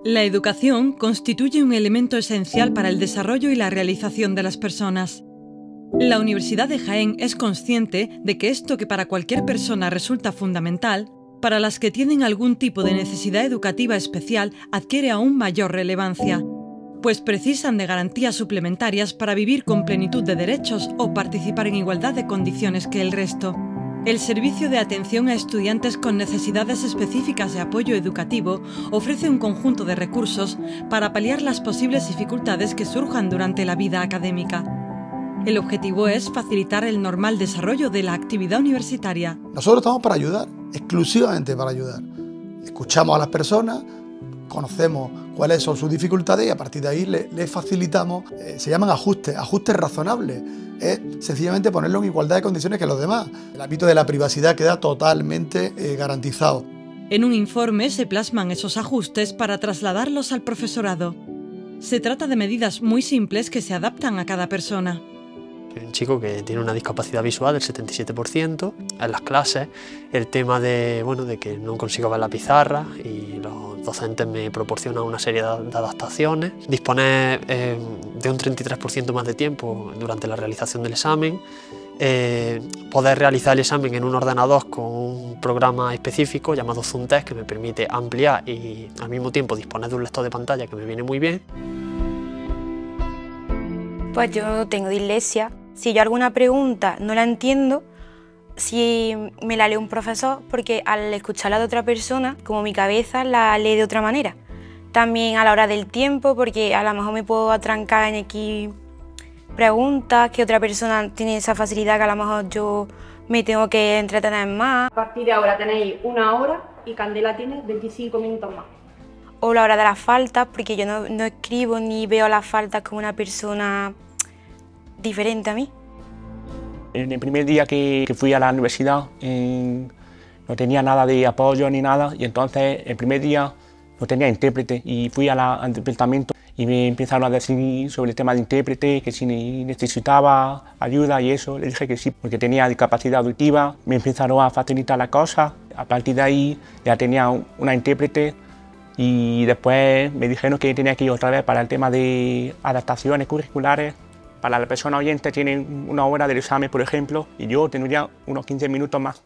La educación constituye un elemento esencial para el desarrollo y la realización de las personas. La Universidad de Jaén es consciente de que esto que para cualquier persona resulta fundamental, para las que tienen algún tipo de necesidad educativa especial adquiere aún mayor relevancia, pues precisan de garantías suplementarias para vivir con plenitud de derechos o participar en igualdad de condiciones que el resto. El Servicio de Atención a Estudiantes con Necesidades Específicas de Apoyo Educativo ofrece un conjunto de recursos para paliar las posibles dificultades que surjan durante la vida académica. El objetivo es facilitar el normal desarrollo de la actividad universitaria. Nosotros estamos para ayudar, exclusivamente para ayudar. Escuchamos a las personas, conocemos cuáles son sus dificultades y a partir de ahí les facilitamos, se llaman ajustes razonables. Es sencillamente ponerlo en igualdad de condiciones que los demás. El ámbito de la privacidad queda totalmente garantizado. En un informe se plasman esos ajustes para trasladarlos al profesorado. Se trata de medidas muy simples que se adaptan a cada persona. Un chico que tiene una discapacidad visual del 77%, en las clases el tema de que no consigo ver la pizarra y los docentes me proporcionan una serie de adaptaciones, disponer de un 33% más de tiempo durante la realización del examen, poder realizar el examen en un ordenador con un programa específico llamado ZoomText que me permite ampliar y al mismo tiempo disponer de un lector de pantalla que me viene muy bien. Pues yo tengo dislexia. Si yo alguna pregunta no la entiendo, si me la lee un profesor, porque al escucharla de otra persona, como mi cabeza la lee de otra manera. También a la hora del tiempo, porque a lo mejor me puedo atrancar en X preguntas, que otra persona tiene esa facilidad que a lo mejor yo me tengo que entretener más. A partir de ahora tenéis 1 hora y Candela tiene 25 minutos más. O la hora de las faltas, porque yo no escribo ni veo las faltas como una persona diferente a mí. En el primer día que fui a la universidad no tenía nada de apoyo ni nada y entonces el primer día no tenía intérprete y fui al departamento y me empezaron a decir sobre el tema de intérprete, que si necesitaba ayuda y eso, le dije que sí porque tenía discapacidad auditiva, me empezaron a facilitar la cosa, a partir de ahí ya tenía una intérprete y después me dijeron que tenía que ir otra vez para el tema de adaptaciones curriculares. Para la persona oyente tienen 1 hora del examen, por ejemplo, y yo tendría unos 15 minutos más.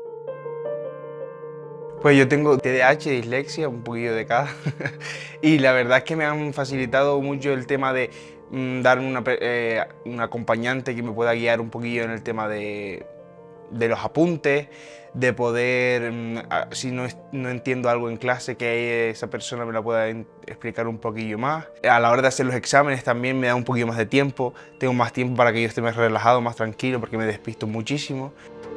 Pues yo tengo TDAH, dislexia, un poquillo de cada, y la verdad es que me han facilitado mucho el tema de darme un acompañante que me pueda guiar un poquillo en el tema de los apuntes, de poder, si no entiendo algo en clase, que esa persona me la pueda explicar un poquillo más. A la hora de hacer los exámenes también me da un poquillo más de tiempo, tengo más tiempo para que yo esté más relajado, más tranquilo, porque me despisto muchísimo.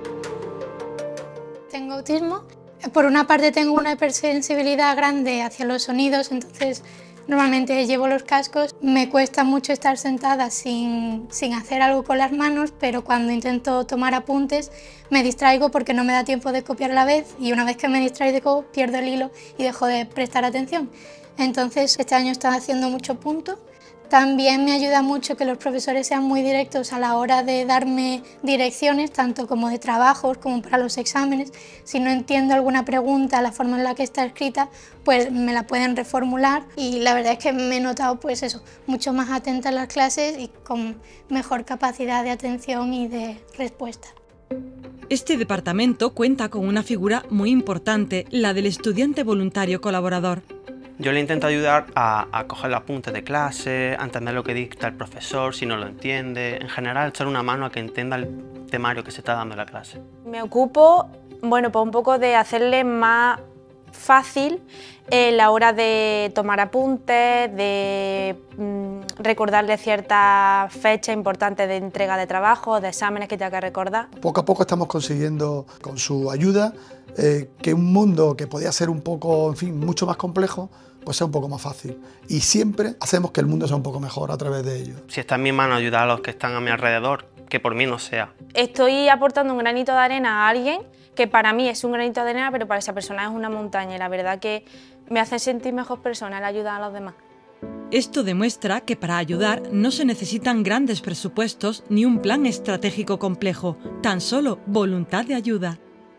Tengo autismo. Por una parte tengo una hipersensibilidad grande hacia los sonidos, entonces normalmente llevo los cascos. Me cuesta mucho estar sentada sin hacer algo con las manos, pero cuando intento tomar apuntes me distraigo porque no me da tiempo de copiar a la vez y una vez que me distraigo pierdo el hilo y dejo de prestar atención. Entonces este año estoy haciendo mucho punto. También me ayuda mucho que los profesores sean muy directos a la hora de darme direcciones, tanto como de trabajos como para los exámenes. Si no entiendo alguna pregunta, la forma en la que está escrita, pues me la pueden reformular y la verdad es que me he notado pues eso, mucho más atenta a las clases y con mejor capacidad de atención y de respuesta. Este departamento cuenta con una figura muy importante, la del estudiante voluntario colaborador. Yo le intento ayudar a coger los apuntes de clase, a entender lo que dicta el profesor, si no lo entiende, en general echar una mano a que entienda el temario que se está dando en la clase. Me ocupo, pues un poco de hacerle más fácil la hora de tomar apuntes, de recordarle ciertas fechas importantes de entrega de trabajo, de exámenes que tenga que recordar. Poco a poco estamos consiguiendo, con su ayuda, que un mundo que podía ser un poco, en fin, mucho más complejo, pues sea un poco más fácil. Y siempre hacemos que el mundo sea un poco mejor a través de ello. Si está en mi mano ayudar a los que están a mi alrededor, que por mí no sea. Estoy aportando un granito de arena a alguien que para mí es un granito de arena, pero para esa persona es una montaña y la verdad que me hace sentir mejor persona el ayudar a los demás. Esto demuestra que para ayudar no se necesitan grandes presupuestos ni un plan estratégico complejo, tan solo voluntad de ayuda.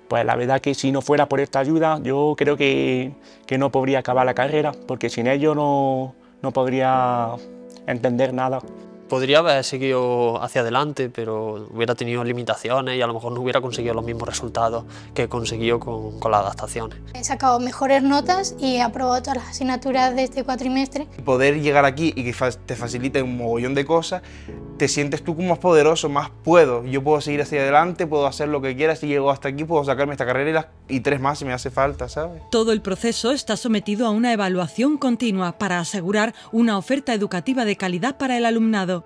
Pues la verdad que si no fuera por esta ayuda, yo creo que no podría acabar la carrera, porque sin ello no podría entender nada. Podría haber seguido hacia adelante, pero hubiera tenido limitaciones y a lo mejor no hubiera conseguido los mismos resultados que he conseguido con las adaptaciones. He sacado mejores notas y he aprobado todas las asignaturas de este cuatrimestre. Poder llegar aquí y que te facilite un mogollón de cosas, te sientes tú como más poderoso, más puedo. Yo puedo seguir hacia adelante, puedo hacer lo que quiera, si llego hasta aquí puedo sacarme esta carrera y 3 más si me hace falta, ¿sabes? Todo el proceso está sometido a una evaluación continua para asegurar una oferta educativa de calidad para el alumnado.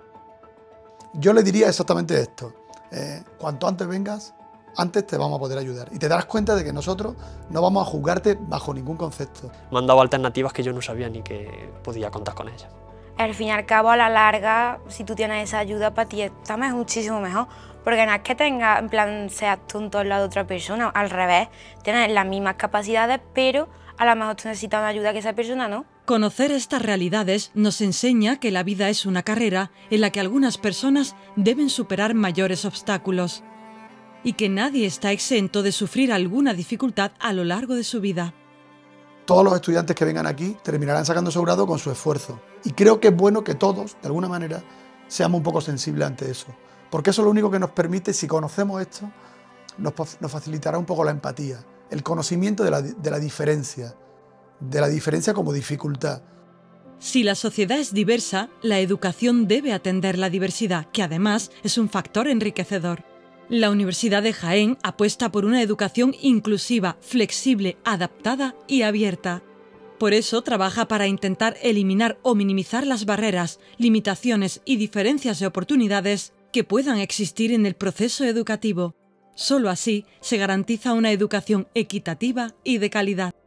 Yo le diría exactamente esto: cuanto antes vengas, antes te vamos a poder ayudar. Y te darás cuenta de que nosotros no vamos a juzgarte bajo ningún concepto. Me han dado alternativas que yo no sabía ni que podía contar con ellas. Al fin y al cabo, a la larga, si tú tienes esa ayuda, para ti está muchísimo mejor. Porque no es que tengas, en plan, seas tonto al lado de otra persona, al revés, tienes las mismas capacidades, pero a lo mejor tú necesitas una ayuda que esa persona no. Conocer estas realidades nos enseña que la vida es una carrera en la que algunas personas deben superar mayores obstáculos y que nadie está exento de sufrir alguna dificultad a lo largo de su vida. Todos los estudiantes que vengan aquí terminarán sacando su grado con su esfuerzo. Y creo que es bueno que todos, de alguna manera, seamos un poco sensibles ante eso. Porque eso es lo único que nos permite, si conocemos esto, nos facilitará un poco la empatía, el conocimiento de la diferencia como dificultad. Si la sociedad es diversa, la educación debe atender la diversidad, que además es un factor enriquecedor. La Universidad de Jaén apuesta por una educación inclusiva, flexible, adaptada y abierta. Por eso trabaja para intentar eliminar o minimizar las barreras, limitaciones y diferencias de oportunidades que puedan existir en el proceso educativo. Solo así se garantiza una educación equitativa y de calidad.